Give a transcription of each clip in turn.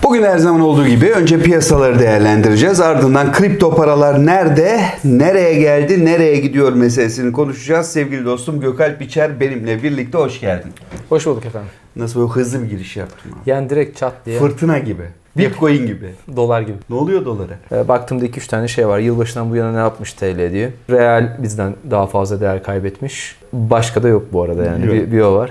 Bugün her zaman olduğu gibi önce piyasaları değerlendireceğiz. Ardından kripto paralar nerede, nereye geldi, nereye gidiyor meselesini konuşacağız. Sevgili dostum Gökalp İçer benimle birlikte hoş geldin. Hoş bulduk efendim. Nasıl böyle hızlı bir giriş yaptım abi? Yani direkt çat diye. Fırtına gibi. Bitcoin gibi. Dolar gibi. Ne oluyor dolara? Baktığımda 2-3 tane şey var. Yılbaşından bu yana ne yapmış TL diyor. Real bizden daha fazla değer kaybetmiş. Başka da yok bu arada yani. Bir o var.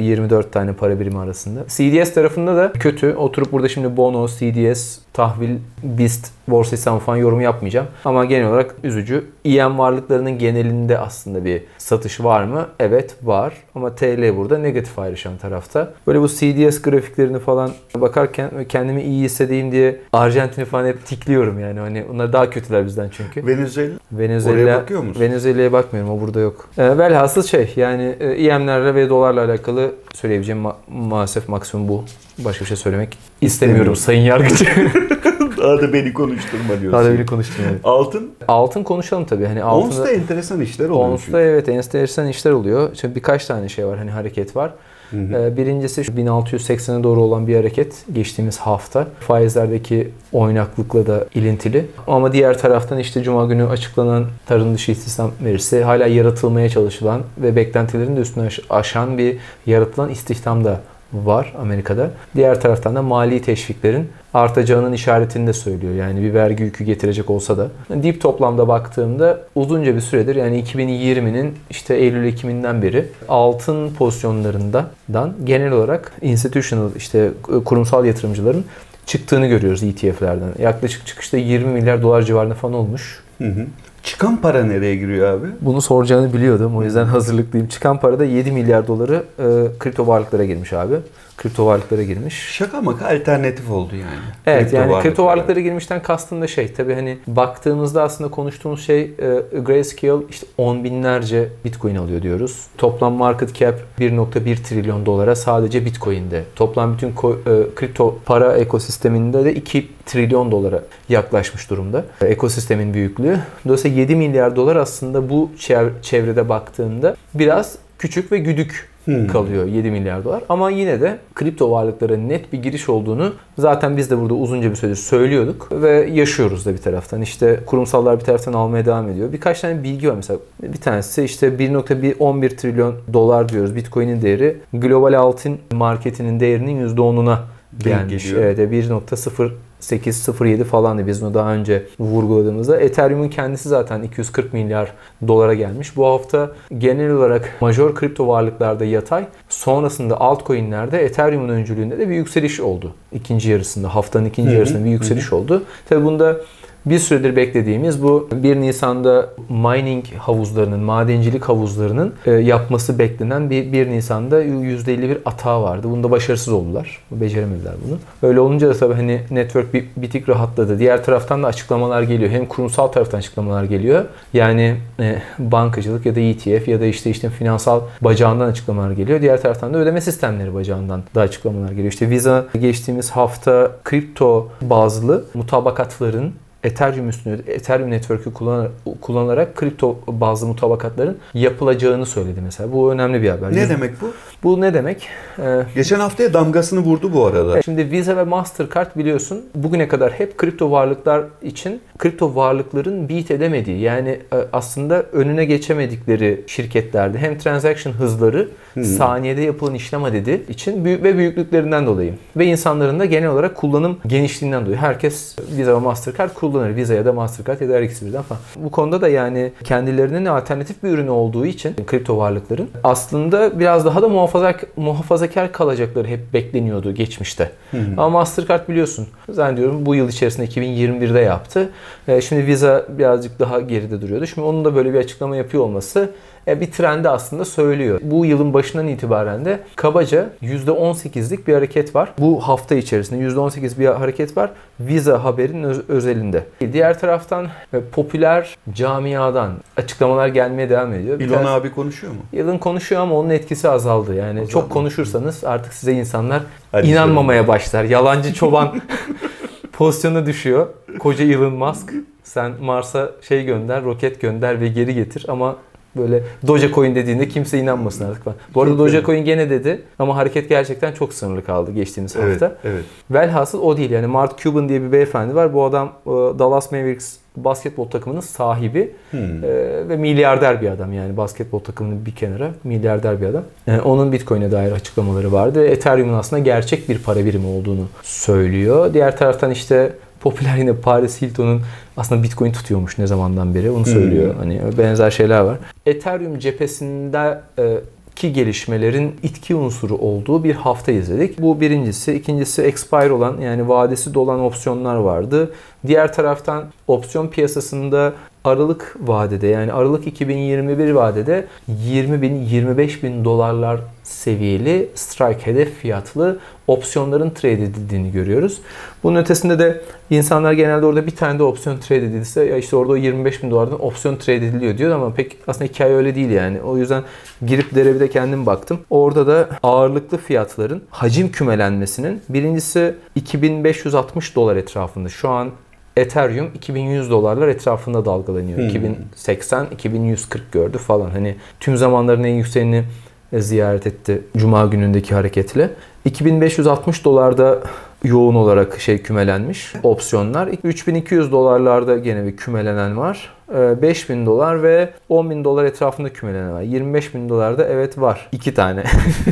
24 tane para birimi arasında. CDS tarafında da kötü. Oturup burada şimdi Bono, CDS, tahvil, BIST, borsa hesabı falan yorum yapmayacağım. Ama genel olarak üzücü. EM varlıklarının genelinde aslında bir satış var mı? Evet var. Ama TL burada negatif ayrışan tarafta. Böyle bu CDS grafiklerini falan bakarken kendimi iyi hissedeyim diye Arjantin'i falan hep tikliyorum yani. Hani onlar daha kötüler bizden çünkü. Venezuela. Oraya bakıyor musun? Venezuela'ya bakmıyorum. O burada yok. Velhasıl yani EM'lerle ve dolarla alakalı söyleyebileceğim maalesef maksimum bu. Başka bir şey söylemek istemiyorum sayın yargıcı. Daha da beni konuşturma diyorsun. Daha da beni konuşturma. Altın? Altın konuşalım tabii. Hani Ons'ta enteresan işler oluyor. Ons'ta evet enteresan işler oluyor. Şimdi birkaç tane şey var. Hani hareket var. Birincisi 1680'e doğru olan bir hareket geçtiğimiz hafta. Faizlerdeki oynaklıkla da ilintili. Ama diğer taraftan işte Cuma günü açıklanan tarım dışı istihdam verisi hala yaratılmaya çalışılan ve beklentilerin de üstüne aşan bir yaratılan istihdam da var Amerika'da. Diğer taraftan da mali teşviklerin artacağının işaretini de söylüyor. Yani bir vergi yükü getirecek olsa da. Dip toplamda baktığımda uzunca bir süredir yani 2020'nin işte Eylül-Ekim'inden beri altın pozisyonlarından genel olarak institutional işte kurumsal yatırımcıların çıktığını görüyoruz ETF'lerden. Yaklaşık çıkışta 20 milyar dolar civarında falan olmuş. Çıkan para nereye giriyor abi? Bunu soracağını biliyordum. O yüzden hazırlıklıyım. Çıkan para da 7 milyar doları kripto varlıklara girmiş abi. Kripto varlıklara girmiş. Şaka maka alternatif oldu yani. Evet yani kripto varlıklara girmişten kastım da tabii hani baktığımızda aslında konuştuğumuz Grayscale işte 10 binlerce Bitcoin alıyor diyoruz. Toplam market cap 1.1 trilyon dolara sadece Bitcoin'de. Toplam bütün kripto para ekosisteminde de 2 trilyon dolara yaklaşmış durumda. Ekosistemin büyüklüğü. Dolayısıyla 7 milyar dolar aslında bu çevrede baktığında biraz küçük ve güdük kalıyor 7 milyar dolar. Ama yine de kripto varlıklara net bir giriş olduğunu zaten biz de burada uzunca bir süredir söylüyorduk ve yaşıyoruz da bir taraftan. İşte kurumsallar bir taraftan almaya devam ediyor. Birkaç tane bilgi var mesela. Bir tanesi işte 1.11 trilyon dolar diyoruz Bitcoin'in değeri. Global altın marketinin değerinin %10'una gelmiş. Evet 1.0807 falandı biz bunu daha önce vurguladığımızda. Ethereum'un kendisi zaten 240 milyar dolara gelmiş. Bu hafta genel olarak major kripto varlıklarda yatay. Sonrasında altcoin'lerde Ethereum'un öncülüğünde de bir yükseliş oldu. Haftanın ikinci yarısında bir yükseliş oldu. Tabii bunda bir süredir beklediğimiz bu 1 Nisan'da mining havuzlarının, madencilik havuzlarının yapması beklenen 1 Nisan'da %51 atağı vardı. Bunda başarısız oldular. Beceremediler bunu. Öyle olunca da tabii hani network bir tık rahatladı. Diğer taraftan da açıklamalar geliyor. Hem kurumsal taraftan açıklamalar geliyor. Yani bankacılık ya da ETF ya da işte finansal bacağından açıklamalar geliyor. Diğer taraftan da ödeme sistemleri bacağından da açıklamalar geliyor. İşte Visa geçtiğimiz hafta kripto bazlı mutabakatların Ethereum üstünde, Ethereum Network'ü kullanarak kripto bazı mutabakatların yapılacağını söyledi mesela. Bu önemli bir haber. Ne demek bu? Bu ne demek? Geçen haftaya damgasını vurdu bu arada. Şimdi Visa ve Mastercard biliyorsun bugüne kadar hep kripto varlıklar için kripto varlıkların beat edemediği yani aslında önüne geçemedikleri şirketlerdi. Hem transaction hızları saniyede yapılan işlem adedi için ve büyüklüklerinden dolayı ve insanların da genel olarak kullanım genişliğinden dolayı herkes Visa ve Mastercard kullanır. Visa ya da Mastercard ya da her ikisi birden falan. Bu konuda da yani kendilerinin alternatif bir ürünü olduğu için kripto varlıkların aslında biraz daha da muhafazakar kalacakları hep bekleniyordu geçmişte. Ama Mastercard biliyorsun zannediyorum bu yıl içerisinde 2021'de yaptı. Şimdi Visa birazcık daha geride duruyordu. Şimdi onun da böyle bir açıklama yapıyor olması bir trendi aslında söylüyor. Bu yılın başından itibaren de kabaca %18'lik bir hareket var. Bu hafta içerisinde %18 bir hareket var. Visa haberinin özelinde. Diğer taraftan popüler camiadan açıklamalar gelmeye devam ediyor. Elon abi konuşuyor mu? Elon konuşuyor ama onun etkisi azaldı. Yani çok konuşursanız artık size insanlar Hadi inanmamaya başlar. Yalancı çoban pozisyona düşüyor. Koca Elon Musk. Sen Mars'a gönder, roket gönder ve geri getir ama Böyle Dogecoin dediğinde kimse inanmasın artık falan. Bu arada Dogecoin gene dedi ama hareket gerçekten çok sınırlı kaldı geçtiğimiz hafta. Evet. Velhasıl o değil. Yani Mark Cuban diye bir beyefendi var. Bu adam Dallas Mavericks basketbol takımının sahibi ve milyarder bir adam. Yani basketbol takımının bir kenara milyarder bir adam. Onun Bitcoin'e dair açıklamaları vardı. Ethereum'un aslında gerçek bir para birimi olduğunu söylüyor. Diğer taraftan işte popüler yine Paris Hilton'un aslında Bitcoin tutuyormuş ne zamandan beri onu söylüyor. Hani benzer şeyler var. Ethereum cephesinde ki gelişmelerin itki unsuru olduğu bir hafta izledik. Bu birincisi. İkincisi expire olan yani vadesi dolan opsiyonlar vardı. Diğer taraftan opsiyon piyasasında Aralık vadede yani Aralık 2021 vadede 20 bin 25 bin dolarlar seviyeli strike hedef fiyatlı opsiyonların trade edildiğini görüyoruz. Bunun ötesinde de insanlar genelde orada bir tane de opsiyon trade edilse ya işte orada o 25 bin dolardan opsiyon trade ediliyor diyor ama pek aslında hikaye öyle değil yani. O yüzden girip derevide kendim baktım. Orada da ağırlıklı fiyatların hacim kümelenmesinin birincisi 2560 dolar etrafında. Şu an Ethereum 2100 dolarlar etrafında dalgalanıyor. 2080, 2140 gördü falan. Hani tüm zamanların en yükseğini ziyaret etti Cuma günündeki hareketle. 2560 dolarda yoğun olarak kümelenmiş opsiyonlar. 3200 dolarlarda gene bir kümelenen var. 5000 dolar ve 10.000 dolar etrafında kümelenen var. 25.000 dolarda evet var. 2 tane.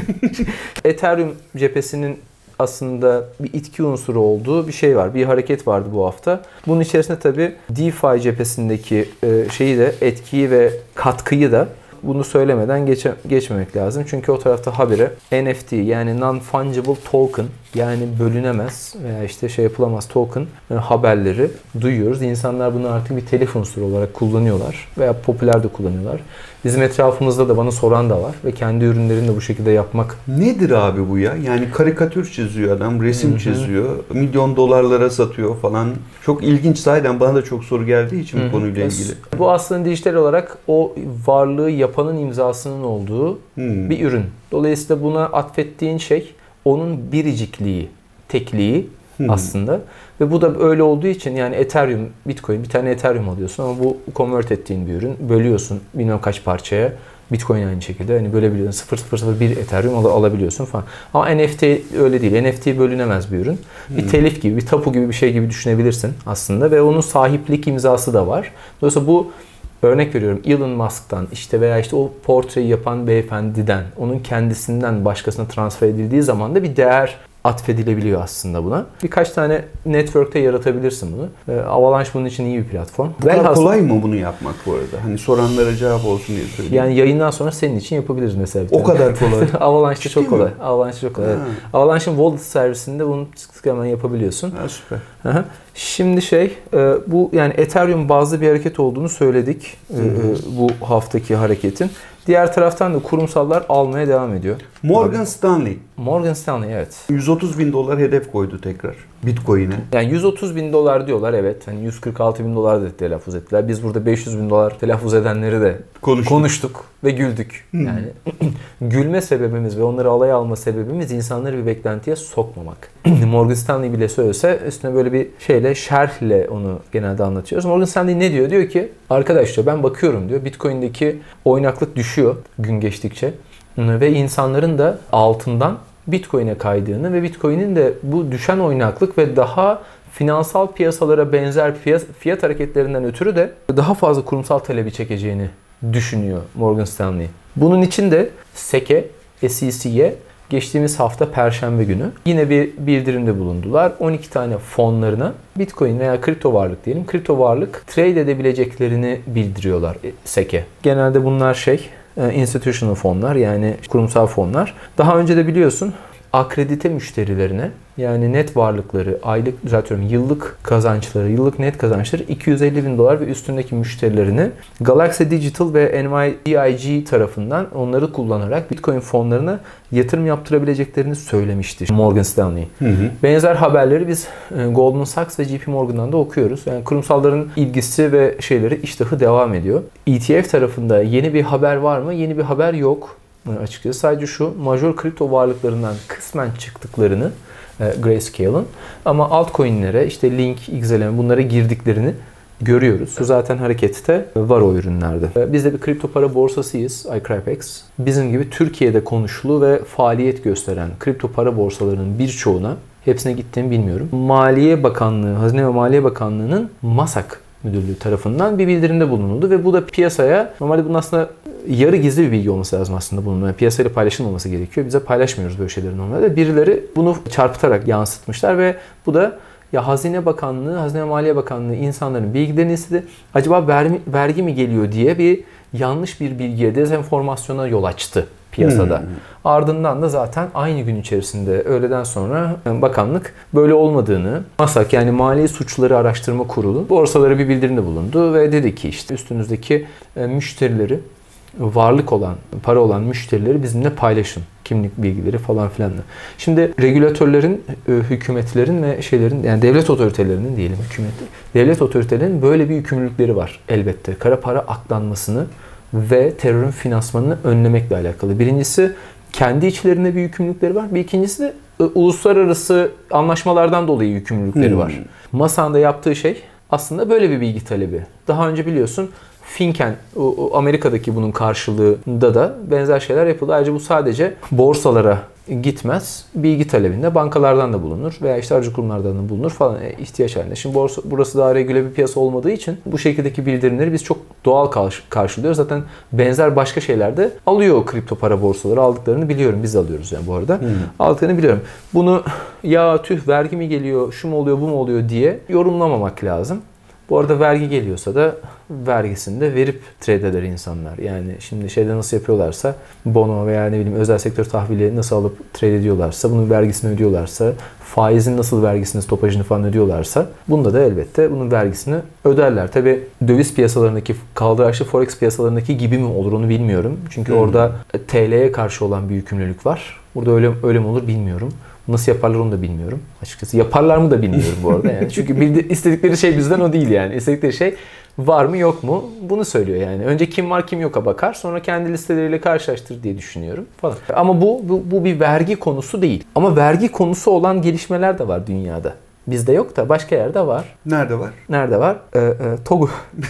Ethereum cephesinin aslında bir itki unsuru olduğu bir şey var. Bir hareket vardı bu hafta. Bunun içerisinde tabii DeFi cephesindeki şeyi de etkiyi ve katkıyı da bunu söylemeden geçmemek lazım. Çünkü o tarafta habire NFT yani non-fungible token yani bölünemez veya işte yapılamaz token haberleri duyuyoruz. İnsanlar bunu artık bir telif unsuru olarak kullanıyorlar veya popüler de kullanıyorlar. Bizim etrafımızda da bana soran da var ve kendi ürünlerini de bu şekilde yapmak. Nedir abi bu ya? Yani karikatür çiziyor adam, resim çiziyor, milyon dolarlara satıyor falan. Çok ilginç sahiden bana da çok soru geldiği için bu konuyla ilgili. Bu aslında dijital olarak o varlığı yapanın imzasının olduğu bir ürün. Dolayısıyla buna atfettiğin şey onun biricikliği, tekliği aslında. Ve bu da öyle olduğu için yani Ethereum, Bitcoin bir tane Ethereum alıyorsun ama bu convert ettiğin bir ürün. Bölüyorsun bilmem kaç parçaya. Bitcoin aynı şekilde hani bölebiliyorsun. 0.001 Ethereum alabiliyorsun falan. Ama NFT öyle değil. NFT bölünemez bir ürün. Bir telif gibi, bir tapu gibi bir şey gibi düşünebilirsin aslında ve onun sahiplik imzası da var. Dolayısıyla bu örnek veriyorum Elon Musk'tan işte veya işte o portreyi yapan beyefendiden, onun kendisinden başkasına transfer edildiği zaman da bir değer atfedilebiliyor aslında buna. Birkaç tane network'te yaratabilirsin bunu. Avalanche bunun için iyi bir platform. Bu kadar kolay mı bunu yapmak bu arada? Hani soranlara cevap olsun diye söyleyeyim. Yani yayından sonra senin için yapabiliriz mesela. O kadar kolay. Avalanche'da çok kolay. Avalanche'da çok kolay. Avalanche'ın wallet servisinde bunu hemen yapabiliyorsun. Ha, süper. Aha. Şimdi bu yani Ethereum bazlı bir hareket olduğunu söyledik bu haftaki hareketin. Diğer taraftan da kurumsallar almaya devam ediyor. Morgan Stanley. Morgan Stanley evet. 130 bin dolar hedef koydu tekrar Bitcoin'e. Yani 130 bin dolar diyorlar evet. Hani 146 bin dolar da telaffuz ettiler. Biz burada 500 bin dolar telaffuz edenleri de konuştuk ve güldük. Yani gülme sebebimiz ve onları alaya alma sebebimiz insanları bir beklentiye sokmamak. Morgan Stanley bile söylese üstüne böyle bir şerhle onu genelde anlatıyoruz. Morgan Stanley ne diyor? Diyor ki arkadaş diyor ben bakıyorum diyor Bitcoin'deki oynaklık düşüyor gün geçtikçe ve insanların da altından Bitcoin'e kaydığını ve Bitcoin'in de bu düşen oynaklık ve daha finansal piyasalara benzer fiyat hareketlerinden ötürü de daha fazla kurumsal talebi çekeceğini düşünüyor Morgan Stanley. Bunun için de SEC'ye geçtiğimiz hafta Perşembe günü yine bir bildirimde bulundular. 12 tane fonlarına Bitcoin veya kripto varlık diyelim. Kripto varlık trade edebileceklerini bildiriyorlar SEC'e. Genelde bunlar institutional fonlar yani kurumsal fonlar. Daha önce de biliyorsun akredite müşterilerine yani net varlıkları, yıllık kazançları, yıllık net kazançları 250 bin dolar ve üstündeki müşterilerini Galaxy Digital ve NYDIG tarafından onları kullanarak Bitcoin fonlarına yatırım yaptırabileceklerini söylemişti Morgan Stanley. Benzer haberleri biz Goldman Sachs ve JP Morgan'dan da okuyoruz. Yani kurumsalların ilgisi ve iştahı devam ediyor. ETF tarafında yeni bir haber var mı? Yeni bir haber yok. Açıkçası sadece şu major kripto varlıklarından kısmen çıktıklarını Grayscale'ın ama altcoin'lere Link, XLM bunlara girdiklerini görüyoruz. Bu zaten harekette var o ürünlerde. Biz de bir kripto para borsasıyız, iCrypex. Bizim gibi Türkiye'de konuşulu ve faaliyet gösteren kripto para borsalarının birçoğuna, hepsine gittiğimi bilmiyorum, Maliye Bakanlığı, Hazine ve Maliye Bakanlığı'nın MASAK Müdürlüğü tarafından bir bildirimde bulunuldu ve bu da piyasaya, normalde bunun aslında yarı gizli bir bilgi olması lazım aslında bunun. Yani piyasayla paylaşılmaması gerekiyor. Bize paylaşmıyoruz böyle şeyleri normalde. Birileri bunu çarpıtarak yansıtmışlar ve bu da ya Hazine Bakanlığı, Hazine ve Maliye Bakanlığı insanların bilgilerini istedi. Acaba vergi mi geliyor diye bir yanlış bir bilgiye, dezenformasyona yol açtı piyasada. Ardından da zaten aynı gün içerisinde öğleden sonra bakanlık böyle olmadığını, MASAK yani Mali Suçları Araştırma Kurulu borsalara bir bildirimde bulundu ve dedi ki işte üstünüzdeki müşterileri, varlık olan, para olan müşterileri bizimle paylaşın. Kimlik bilgileri falan filan da. Şimdi regülatörlerin, hükümetlerin ve şeylerin, yani devlet otoritelerinin diyelim, devlet otoritelerinin böyle bir yükümlülükleri var elbette. Kara para aklanmasını ve terörün finansmanını önlemekle alakalı. Birincisi kendi içlerinde bir yükümlülükleri var. Bir ikincisi de uluslararası anlaşmalardan dolayı yükümlülükleri var. MASAK'ın da yaptığı şey aslında böyle bir bilgi talebi. Daha önce biliyorsun Finken, Amerika'daki bunun karşılığında da benzer şeyler yapıldı. Ayrıca bu sadece borsalara gitmez. Bilgi talebinde bankalardan da bulunur veya işte aracı kurumlardan da bulunur falan ihtiyaç halinde. Şimdi burası daha regüle bir piyasa olmadığı için bu şekildeki bildirimleri biz çok doğal karşılıyoruz. Zaten benzer başka şeyler de alıyor o kripto para borsaları. Aldıklarını biliyorum. Biz de alıyoruz yani bu arada. Aldıklarını biliyorum. Bunu ya tüh vergi mi geliyor, şu mu oluyor, bu mu oluyor diye yorumlamamak lazım. Bu arada vergi geliyorsa da vergisini de verip trade eder insanlar. Yani şimdi şeyde nasıl yapıyorlarsa, bono veya ne bileyim özel sektör tahvili nasıl alıp trade ediyorlarsa, bunun vergisini ödüyorlarsa, faizin nasıl vergisini, stopajını falan ödüyorlarsa, bunda da elbette bunun vergisini öderler. Tabi döviz piyasalarındaki, kaldıraçlı forex piyasalarındaki gibi mi olur onu bilmiyorum. Çünkü orada TL'ye karşı olan bir yükümlülük var. Burada öyle mi olur bilmiyorum. Nasıl yaparlar onu da bilmiyorum. Açıkçası yaparlar mı da bilmiyorum bu arada yani. Çünkü istedikleri şey bizden o değil yani. İstedikleri şey var mı yok mu bunu söylüyor yani. Önce kim var kim yok'a bakar, sonra kendi listeleriyle karşılaştırır diye düşünüyorum falan. Ama bu bir vergi konusu değil. Ama vergi konusu olan gelişmeler de var dünyada. Bizde yok da başka yerde var. Nerede var? Nerede var? Togo.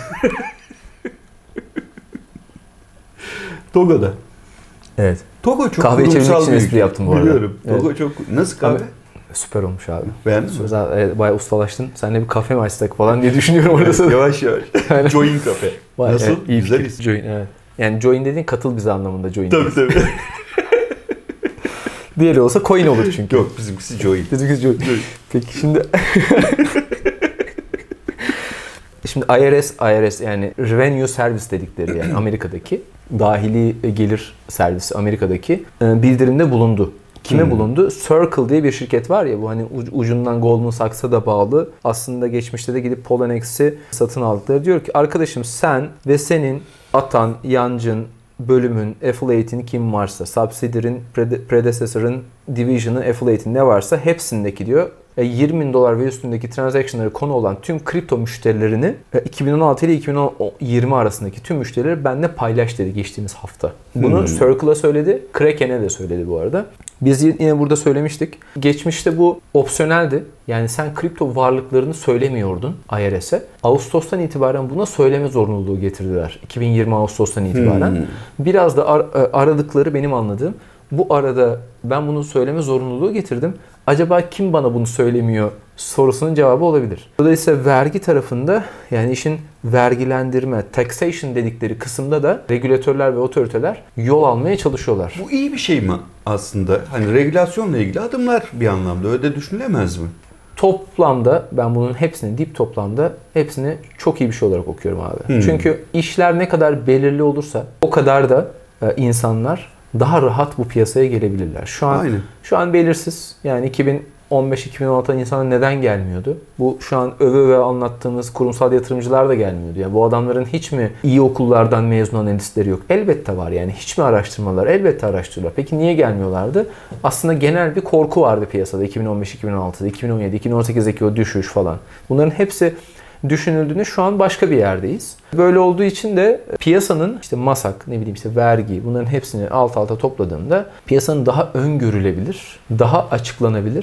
Togo'da. Evet. Togo çok kahve kurumsal için espri yaptım bu arada. Biliyorum. Togo evet. çok... Nasıl kahve? Süper olmuş abi. Beğendin mi? Evet, bayağı ustalaştın. Seninle bir kafe mi açsak falan diye düşünüyorum orada. Yavaş yavaş. Join kafe. Nasıl? Evet, iyi güzel isim. Join, evet. Yani join dediğin katıl bize anlamında join. Tabii. Diğeri olsa coin olur çünkü. Yok bizimkisi join. Bizimkisi join. Peki şimdi... Şimdi IRS yani Revenue Service dedikleri yani Amerika'daki dahili gelir servisi Amerika'daki bildirimde bulundu. Kime bulundu? Circle diye bir şirket var ya bu hani ucundan Goldman Sachs'a da bağlı. Aslında geçmişte de gidip Polonex'i satın aldıkları. Diyor ki arkadaşım sen ve senin atan, yancın, bölümün, affiliate'in kim varsa, subsidiary'in, predecessor'ın, division'ın, affiliate'in ne varsa hepsindeki diyor $20,000 ve üstündeki transaction'ları konu olan tüm kripto müşterilerini 2016 ile 2020 arasındaki tüm müşterileri benimle paylaş dedi geçtiğimiz hafta. Bunu Circle'a söyledi, Kraken'e de söyledi bu arada. Biz yine burada söylemiştik. Geçmişte bu opsiyoneldi. Yani sen kripto varlıklarını söylemiyordun IRS'e. Ağustos'tan itibaren buna söyleme zorunluluğu getirdiler. 2020 Ağustos'tan itibaren. Biraz da aradıkları benim anladığım. Bu arada ben bunu söyleme zorunluluğu getirdim. Acaba kim bana bunu söylemiyor sorusunun cevabı olabilir. Dolayısıyla vergi tarafında yani işin vergilendirme, taxation dedikleri kısımda da regülatörler ve otoriteler yol almaya çalışıyorlar. Bu iyi bir şey mi aslında? Hani regülasyonla ilgili adımlar bir anlamda öyle düşünülemez mi? Toplamda ben bunun hepsini dip toplamda hepsini çok iyi bir şey olarak okuyorum abi. Çünkü işler ne kadar belirli olursa o kadar da insanlar daha rahat bu piyasaya gelebilirler. Şu an belirsiz. Yani 2015-2016'da insanlar neden gelmiyordu? Bu şu an öve anlattığımız kurumsal yatırımcılar da gelmiyordu. Yani bu adamların hiç mi iyi okullardan mezun analistleri yok? Elbette var yani. Hiç mi araştırmalar? Elbette araştırıyorlar. Peki niye gelmiyorlardı? Aslında genel bir korku vardı piyasada 2015-2016'da, 2017-2018'deki o düşüş falan. Bunların hepsi düşünüldüğünde şu an başka bir yerdeyiz. Böyle olduğu için de piyasanın işte MASAK, ne bileyim işte vergi bunların hepsini alt alta topladığında piyasanın daha öngörülebilir, daha açıklanabilir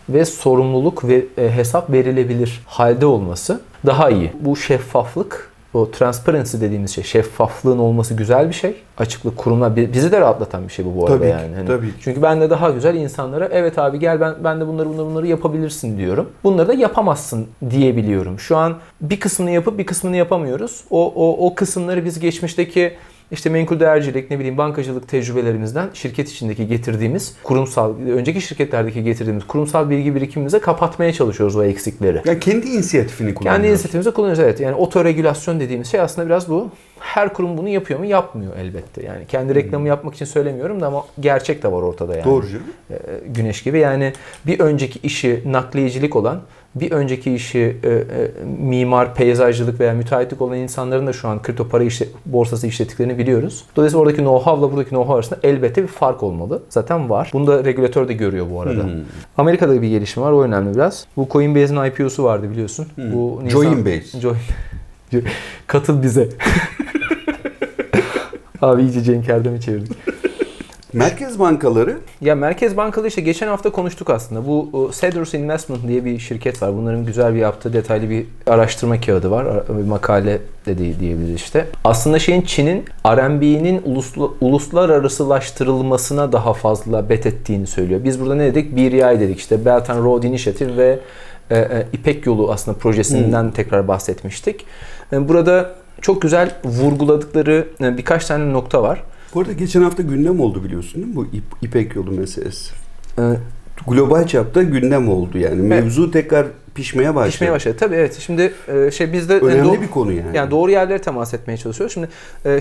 ve sorumluluk ve hesap verilebilir halde olması daha iyi. Bu şeffaflık, o transparency dediğimiz şey, şeffaflığın olması güzel bir şey. Açıklık, kurumlar bizi de rahatlatan bir şey bu arada tabii yani. Ki, tabii. Çünkü ben de daha güzel insanlara evet abi gel ben de bunları yapabilirsin diyorum. Bunları da yapamazsın diyebiliyorum. Şu an bir kısmını yapıp bir kısmını yapamıyoruz. O kısımları biz geçmişteki İşte menkul değercilik, bankacılık tecrübelerimizden şirket içindeki getirdiğimiz önceki şirketlerdeki getirdiğimiz kurumsal bilgi birikimimize kapatmaya çalışıyoruz o eksikleri. Ya kendi inisiyatifini kullanıyoruz. Kendi inisiyatifimizi kullanıyoruz, evet. Yani otoregülasyon dediğimiz şey aslında biraz bu. Her kurum bunu yapıyor mu? Yapmıyor elbette. Yani kendi reklamı yapmak için söylemiyorum da ama gerçek de var ortada yani. Doğru canım. Güneş gibi. Yani bir önceki işi nakliyecilik olan, bir önceki işi mimar, peyzajcılık veya müteahhitlik olan insanların da şu an kripto para borsası işlettiklerini biliyoruz. Dolayısıyla oradaki know-how'la buradaki know-how arasında elbette bir fark olmalı. Zaten var. Bunu da regülatör de görüyor bu arada. Amerika'da bir gelişme var. O önemli biraz. Bu Coinbase'in IPO'su vardı biliyorsun. Bu Coinbase. Katıl bize. Abi iyice Cenk Erdem'i çevirdik. Merkez bankaları? Ya merkez bankaları işte geçen hafta konuştuk aslında. Bu Cedrus Investment diye bir şirket var. Bunların güzel bir yaptığı detaylı bir araştırma kağıdı var. Bir makale de diyebiliriz işte. Aslında Çin'in RMB'nin uluslararasılaştırılmasına daha fazla bet ettiğini söylüyor. Biz burada ne dedik? BRI dedik işte. Belt and Road Initiative ve İpek Yolu aslında projesinden tekrar bahsetmiştik. Burada çok güzel vurguladıkları birkaç tane nokta var. Bu arada geçen hafta gündem oldu biliyorsun değil mi bu İpek Yolu meselesi? Global çapta gündem oldu yani. Mevzu tekrar pişmeye başladı. Pişmeye başladı. Tabii evet. Şimdi biz de önemli bir konu yani. Yani doğru yerlere temas etmeye çalışıyoruz. Şimdi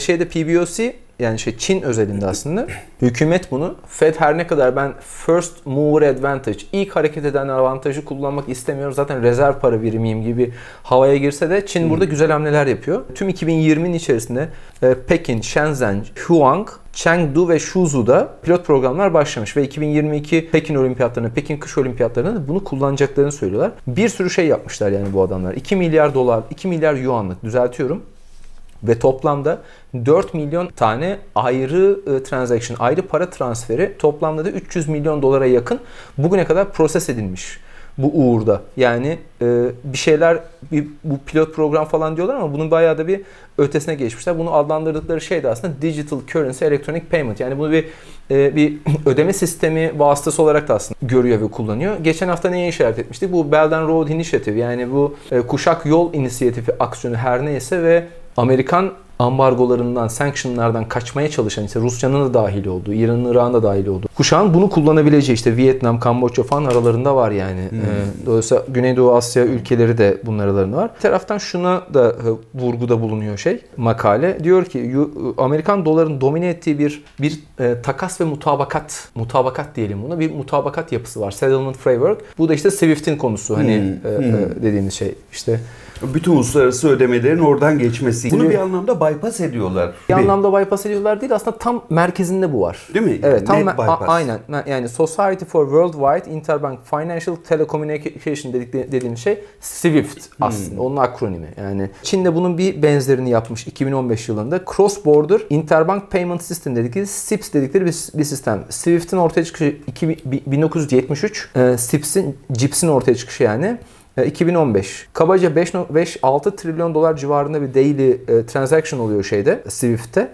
PBOC yani Çin özelinde aslında hükümet bunu Fed her ne kadar ben first mover advantage, ilk hareket eden avantajı kullanmak istemiyorum. Zaten rezerv para birimiyim gibi havaya girse de Çin burada güzel hamleler yapıyor. Tüm 2020'nin içerisinde Pekin, Shenzhen, Huang, Chengdu ve Suzhou'da pilot programlar başlamış ve 2022 Pekin Olimpiyatlarında, Pekin Kış Olimpiyatlarında bunu kullanacaklarını söylüyorlar. Bir sürü şey yapmışlar yani bu adamlar. 2 milyar dolar, 2 milyar yuanlık düzeltiyorum. Ve toplamda 4 milyon tane ayrı transaction, ayrı para transferi toplamda da 300 milyon dolara yakın bugüne kadar proses edilmiş bu uğurda. Yani bir şeyler, bu pilot program falan diyorlar ama bunun bayağı da bir ötesine geçmişler. Bunu adlandırdıkları şey de aslında digital currency electronic payment. Yani bunu bir ödeme sistemi vasıtası olarak da aslında görüyor ve kullanıyor. Geçen hafta neye işaret etmiştik? Bu Belt and Road Initiative, yani bu kuşak yol inisiyatifi aksiyonu her neyse ve Amerikan ambargolarından, sanctionlardan kaçmaya çalışan, işte Rusya'nın da dahil olduğu, İran'ın, Irak'ın da dahil olduğu kuşağın bunu kullanabileceği, işte Vietnam, Kamboçya falan aralarında var yani. Dolayısıyla Güneydoğu Asya ülkeleri de bunun aralarında var. Bir taraftan şuna da vurguda bulunuyor makale. Diyor ki Amerikan doların domine ettiği bir takas ve mutabakat diyelim buna, bir mutabakat yapısı var. Settlement Framework. Bu da işte SWIFT'in konusu dediğimiz şey. İşte bütün uluslararası ödemelerin oradan geçmesi. Bunu bir anlamda bypass ediyorlar. Bir anlamda bypass ediyorlar değil, aslında tam merkezinde bu var. Değil mi? Evet, tam bypass. Aynen. Yani Society for Worldwide Interbank Financial Telecommunication dediğimiz şey SWIFT aslında. Onun akronimi. Yani Çin'de bunun bir benzerini yapmış 2015 yılında. Cross Border Interbank Payment System dedikleri SIPS dedikleri bir sistem. SWIFT'in ortaya çıkışı 1973. CIPS'in ortaya çıkışı yani 2015. Kabaca 5-6 trilyon dolar civarında bir daily transaction oluyor Swift'te.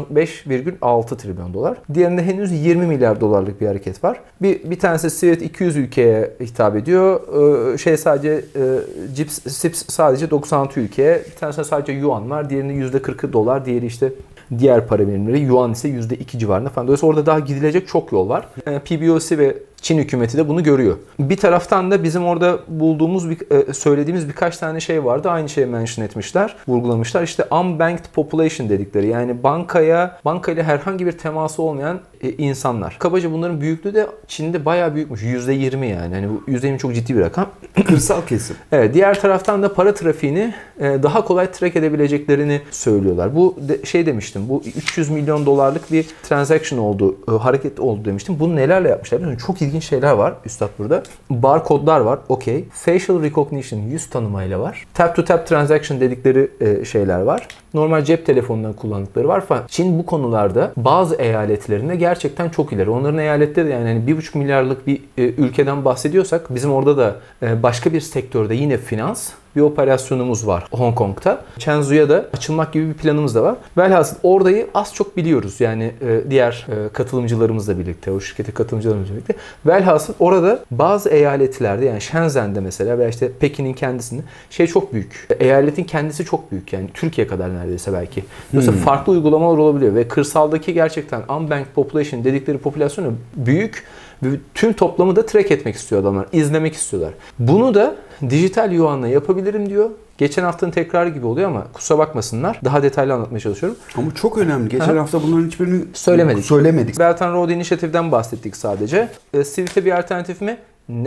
5,6 trilyon dolar. Diğerinde henüz 20 milyar dolarlık bir hareket var. Bir tanesi Swift 200 ülkeye hitap ediyor. Sadece SIPS sadece 96 ülkeye. Bir tanesi sadece yuan var. Diğerinde %40'ı dolar. Diğeri işte diğer para birimleri. Yuan ise %2 civarında falan. Dolayısıyla orada daha gidilecek çok yol var. PBOC ve Çin hükümeti de bunu görüyor. Bir taraftan da bizim orada söylediğimiz birkaç tane şey vardı. Aynı şeyi mention etmişler, vurgulamışlar. İşte unbanked population dedikleri, yani bankayla herhangi bir teması olmayan insanlar. Kabaca bunların büyüklüğü de Çin'de bayağı büyükmüş. %20 yani. Hani bu %20 çok ciddi bir rakam. Kırsal kesim. Evet. Diğer taraftan da para trafiğini daha kolay track edebileceklerini söylüyorlar. Bu demiştim. Bu 300 milyon dolarlık bir transaction oldu, hareket oldu demiştim. Bunu nelerle yapmışlar? Çok ilginç şeyler var üstad burada. Barkodlar var. Okey. Facial recognition, yüz tanımayla var. Tap to tap transaction dedikleri şeyler var. normal cep telefonundan kullandıkları var falan. Çin bu konularda bazı eyaletlerinde gerçekten çok ileri. Onların eyaletleri de yani 1,5 milyarlık bir ülkeden bahsediyorsak bizim orada da başka bir sektörde yine finans bir operasyonumuz var Hong Kong'ta. Shenzhou'ya da açılmak gibi bir planımız da var. Velhasıl orayı az çok biliyoruz. Yani diğer katılımcılarımızla birlikte, o şirkete katılımcılarımızla birlikte. Velhasıl orada bazı eyaletlerde yani Shenzhen'de mesela veya işte Pekin'in kendisinde çok büyük. Eyaletin kendisi çok büyük yani Türkiye kadar neredeyse belki. Mesela farklı uygulamalar olabiliyor ve kırsaldaki gerçekten unbanked population dedikleri popülasyonu büyük. Tüm toplamı da track etmek istiyor adamlar. İzlemek istiyorlar. Bunu da dijital yuanla yapabilirim diyor. Geçen haftanın tekrarı gibi oluyor ama kusura bakmasınlar. Daha detaylı anlatmaya çalışıyorum. Ama çok önemli. Geçen hafta bunların hiçbirini söylemedik. Belt and Road inisiyatiften bahsettik sadece. Swift'e bir alternatif mi?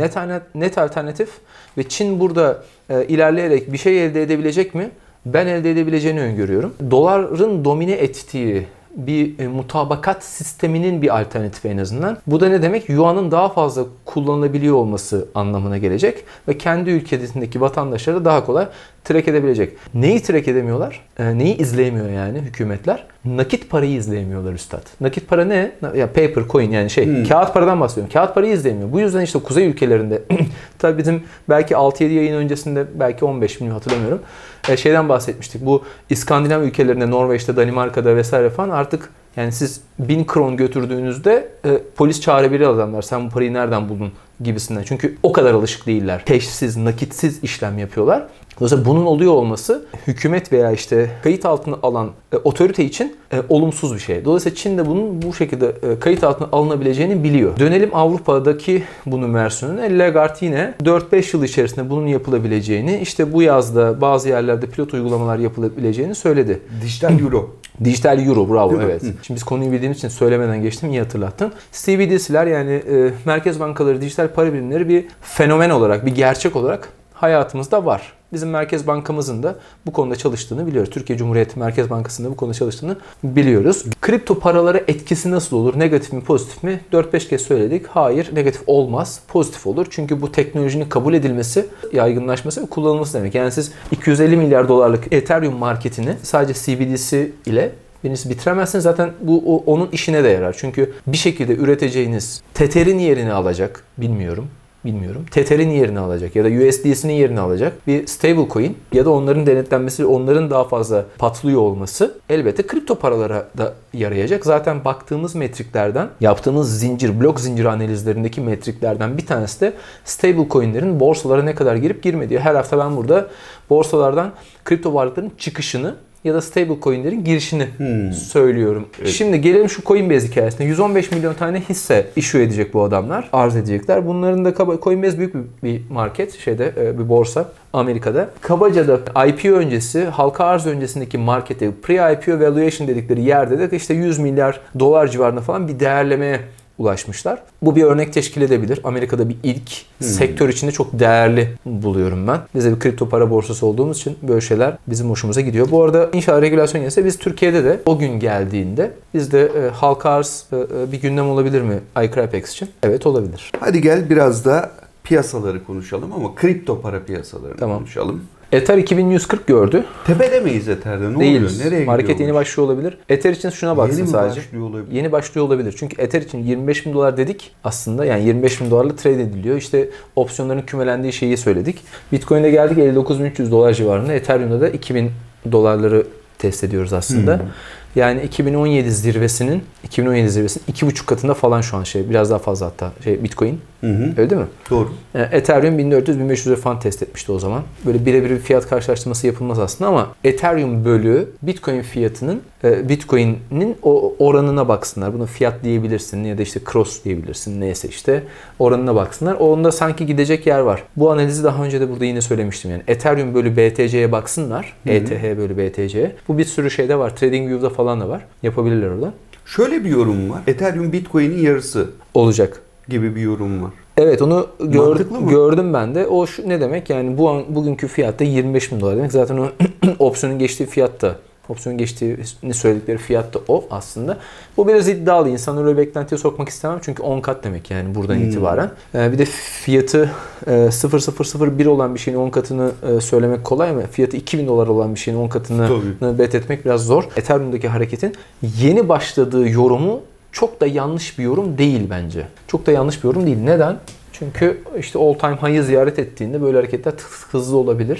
Net alternatif. Ve Çin burada ilerleyerek bir şey elde edebilecek mi? Ben elde edebileceğini öngörüyorum. Doların domine ettiği bir mutabakat sisteminin bir alternatifi en azından. Bu da ne demek? Yuan'ın daha fazla kullanılabiliyor olması anlamına gelecek ve kendi ülkesindeki vatandaşları daha kolay track edebilecek. Neyi track edemiyorlar? Neyi izleyemiyor yani hükümetler? Nakit parayı izleyemiyorlar üstad. Nakit para ne? Ya paper coin yani kağıt paradan bahsediyorum. Kağıt parayı izleyemiyor. Bu yüzden işte kuzey ülkelerinde tabii bizim belki 6-7 yayın öncesinde belki 15 milyon hatırlamıyorum. Şeyden bahsetmiştik. Bu İskandinav ülkelerinde, Norveç'te, Danimarka'da vesaire falan artık yani siz 1000 kron götürdüğünüzde polis çağırabilir adamlar. Sen bu parayı nereden buldun gibisinden. Çünkü o kadar alışık değiller. Peşsiz, nakitsiz işlem yapıyorlar. Dolayısıyla bunun oluyor olması hükümet veya işte kayıt altına alan otorite için olumsuz bir şey. Dolayısıyla Çin de bunun bu şekilde kayıt altına alınabileceğini biliyor. Dönelim Avrupa'daki bunun versiyonuna. Lagarde yine 4-5 yıl içerisinde bunun yapılabileceğini, işte bu yazda bazı yerlerde pilot uygulamalar yapılabileceğini söyledi. Dijital euro. Dijital euro, bravo, evet. Şimdi biz konuyu bildiğimiz için söylemeden geçtim, iyi hatırlattın. CBDC'ler yani merkez bankaları, dijital para birimleri bir fenomen olarak, bir gerçek olarak hayatımızda var. Bizim Merkez Bankamızın da bu konuda çalıştığını biliyoruz. Türkiye Cumhuriyeti Merkez Bankası'nda bu konuda çalıştığını biliyoruz. Kripto paralara etkisi nasıl olur? Negatif mi, pozitif mi? 4-5 kez söyledik. Hayır, negatif olmaz. Pozitif olur. Çünkü bu teknolojinin kabul edilmesi, yaygınlaşması ve kullanılması demek. Yani siz 250 milyar dolarlık Ethereum marketini sadece CBDC ile birincisi bitiremezsiniz. Zaten bu onun işine de yarar. Çünkü bir şekilde üreteceğiniz Tether'in yerini alacak. Bilmiyorum. Tether'in yerini alacak ya da USDC'nin yerini alacak bir stablecoin ya da onların denetlenmesi, onların daha fazla patlıyor olması elbette kripto paralara da yarayacak. Zaten baktığımız metriklerden, yaptığımız blok zincir analizlerindeki metriklerden bir tanesi de stablecoin'lerin borsalara ne kadar girip girmediği. Her hafta ben burada borsalardan kripto varlıkların çıkışını ya da stablecoin'lerin girişini söylüyorum. Evet. Şimdi gelelim şu Coinbase hikayesine. 115 milyon tane hisse issue edecek bu adamlar. Arz edecekler. Bunların da Coinbase büyük bir market. Bir borsa. Amerika'da. Kabaca da IPO öncesi, halka arz öncesindeki markete, pre-IPO valuation dedikleri yerde de işte 100 milyar dolar civarında falan bir değerlemeye ulaşmışlar. Bu bir örnek teşkil edebilir. Amerika'da bir ilk sektör içinde çok değerli buluyorum ben. Biz de bir kripto para borsası olduğumuz için böyle şeyler bizim hoşumuza gidiyor. Bu arada inşallah regülasyon gelirse biz Türkiye'de de o gün geldiğinde bizde halka arz bir gündem olabilir mi iCrypex için? Evet, olabilir. Hadi gel biraz da piyasaları konuşalım ama kripto para piyasalarını konuşalım. Ether 2140 gördü. Tepede miyiz Ether'de? Ne Değiliz. oluyor? Nereye Market gidiyormuş? yeni başlıyor olabilir. Ether için şuna baksın yeni sadece. Başlıyor olabilir? Yeni başlıyor olabilir. Çünkü Ether için 25 bin dolar dedik aslında. Yani 25 bin dolarla trade ediliyor. İşte opsiyonların kümelendiği şeyi söyledik. Bitcoin'de geldik 59.300 dolar civarında. Ethereum'da da 2000 dolarları test ediyoruz aslında. Yani 2017 zirvesinin 2,5 katında falan şu an biraz daha fazla hatta Bitcoin. Öyle değil mi? Doğru. Yani Ethereum 1400-1500'e falan test etmişti o zaman. Böyle birebir bir fiyat karşılaştırması yapılmaz aslında ama Ethereum bölü Bitcoin fiyatının Bitcoin'in o oranına baksınlar. Buna fiyat diyebilirsin ya da işte cross diyebilirsin. Neyse işte oranına baksınlar. Onda sanki gidecek yer var. Bu analizi daha önce de burada yine söylemiştim yani. Ethereum bölü BTC'ye baksınlar. ETH bölü BTC'ye. Bu bir sürü şeyde var. TradingView'da falan da var. Yapabilirler orada. Şöyle bir yorum var. Ethereum Bitcoin'in yarısı olacak gibi bir yorum var. Evet, onu gördüm ben de. O ne demek? Yani bugünkü fiyatta 25 bin dolar demek. Zaten o opsiyonun geçtiği fiyat da Opsiyon geçtiğini söyledikleri fiyat da o aslında. Bu biraz iddialı. İnsanları öyle beklentiye sokmak istemem. Çünkü 10 kat demek yani buradan itibaren. Bir de fiyatı 0,001 olan bir şeyin 10 katını söylemek kolay ama fiyatı $2000 olan bir şeyin 10 katını bet etmek biraz zor. Ethereum'daki hareketin yeni başladığı yorumu çok da yanlış bir yorum değil bence. Çok da yanlış bir yorum değil. Neden? Çünkü işte all time high'ı ziyaret ettiğinde böyle hareketler hızlı olabilir.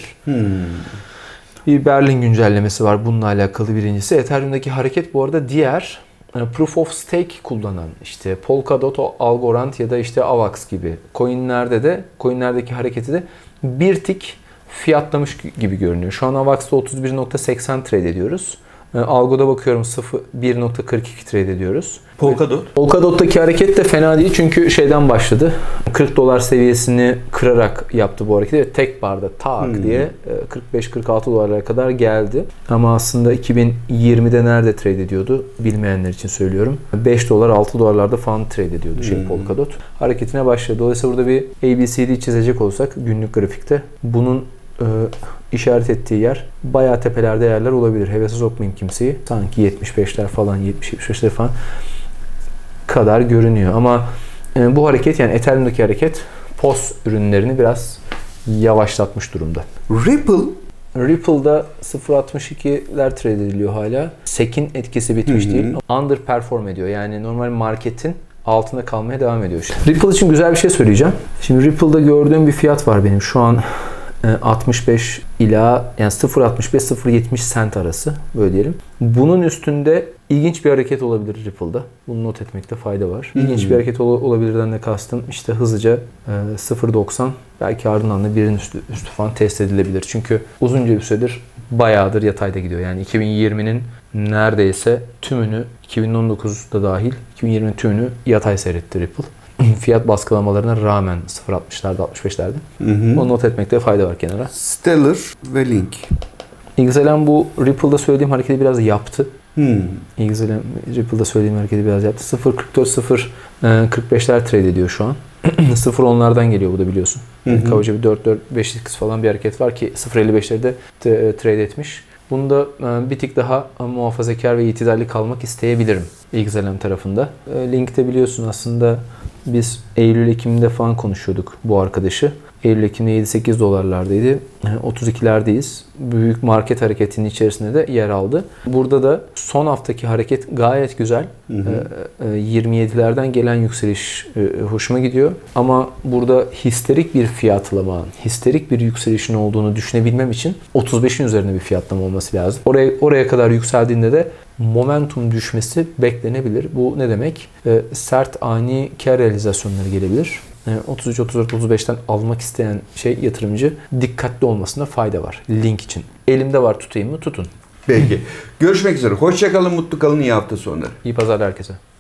Bir Berlin güncellemesi var bununla alakalı birincisi. Ethereum'daki hareket bu arada diğer Proof of Stake kullanan işte Polkadot, Algorand ya da işte Avax gibi coinlerdeki hareketi de bir tik fiyatlamış gibi görünüyor. Şu an Avax'ta 31.80 trade ediyoruz. Algo'da bakıyorum 1.42 trade ediyoruz. Polkadot'taki hareket de fena değil çünkü şeyden başladı. $40 seviyesini kırarak yaptı bu hareketi ve tek barda tak diye 45-46 dolara kadar geldi. Ama aslında 2020'de nerede trade ediyordu bilmeyenler için söylüyorum. $5 6 dolarlarda falan trade ediyordu Polkadot. Hareketine başladı. Dolayısıyla burada bir ABCD çizecek olsak günlük grafikte bunun işaret ettiği yer bayağı tepelerde yerler olabilir. Hevese sokmayayım kimseyi. Sanki 75'ler falan 70-75'ler falan kadar görünüyor. Ama bu hareket yani Ethereum'daki hareket POS ürünlerini biraz yavaşlatmış durumda. Ripple'da 0.62'ler trade ediliyor hala. SEC'in etkisi bitmiş değil. Underperform ediyor. Yani normal marketin altında kalmaya devam ediyor. Ripple için güzel bir şey söyleyeceğim. Şimdi Ripple'da gördüğüm bir fiyat var benim. Şu an 65 ila yani 0.65-0.70 cent arası böyle diyelim. Bunun üstünde ilginç bir hareket olabilir Ripple'da. Bunu not etmekte fayda var. İlginç bir hareket olabilirden de kastım işte hızlıca 0.90 belki ardından da birin üstü falan test edilebilir. Çünkü uzunca bir süredir bayağıdır yatayda gidiyor. Yani 2020'nin neredeyse tümünü 2019'da dahil 2020'nin tümünü yatay seyretti Ripple. Fiyat baskılamalarına rağmen 0.60'larda 65'lerde. Onu not etmekte fayda var kenara. Stellar ve Link. XLM bu Ripple'da söylediğim hareketi biraz yaptı. XLM Ripple'da söylediğim hareketi biraz yaptı. 0.44 0.45'ler trade ediyor şu an. 0.10'lardan geliyor bu da biliyorsun. Kabaca bir 4-4-5 falan bir hareket var ki 0.55'lerde trade etmiş. Bunda bir tık daha muhafazakar ve itidalli kalmak isteyebilirim XLM tarafında. Link'te biliyorsun aslında biz Eylül-Ekim'de falan konuşuyorduk bu arkadaşı. Eylül-Ekim'de 7-8 dolarlardaydı. 32'lerdeyiz. Büyük market hareketinin içerisinde de yer aldı. Burada da son haftaki hareket gayet güzel. 27'lerden gelen yükseliş hoşuma gidiyor. Ama burada histerik bir fiyatlama, histerik bir yükselişin olduğunu düşünebilmem için 35'in üzerinde bir fiyatlama olması lazım. Oraya kadar yükseldiğinde de momentum düşmesi beklenebilir. Bu ne demek? Sert ani kar realizasyonları gelebilir. 33, 34, 35'ten almak isteyen yatırımcı dikkatli olmasında fayda var. Link için. Elimde var tutayım mı? Tutun. Peki. Görüşmek üzere. Hoşça kalın, mutlu kalın. İyi hafta sonları. İyi pazarlar herkese.